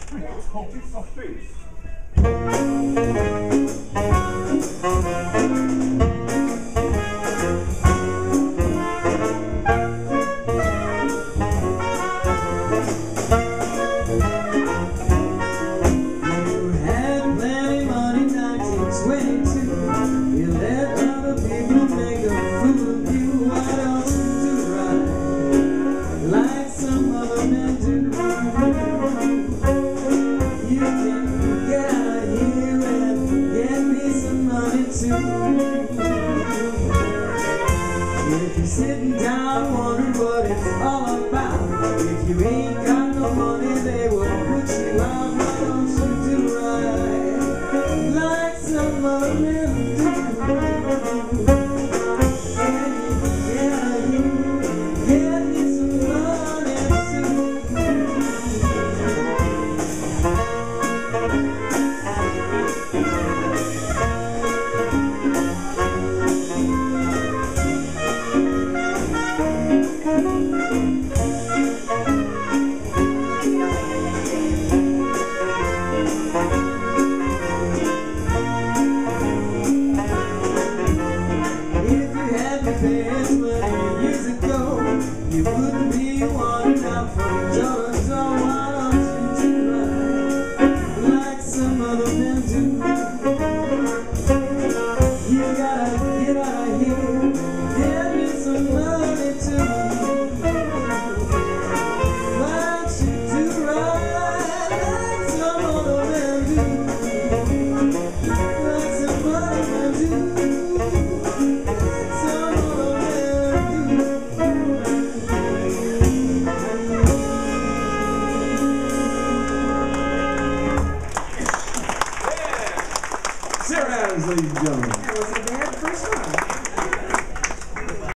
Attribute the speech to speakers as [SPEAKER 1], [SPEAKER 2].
[SPEAKER 1] Hold it for face.
[SPEAKER 2] If you're sitting down wondering what it's all about, if you ain't got no money, they will put you out. Why don't you do right like some other men do? Get me some money too. Years ago, you wouldn't be wanting out from door to door. Why don't you do right like some other men do? You gotta get out of here, get me some money too. Why don't you do right like some other men do? Like some other men do.
[SPEAKER 1] Sinnott, ladies and gentlemen.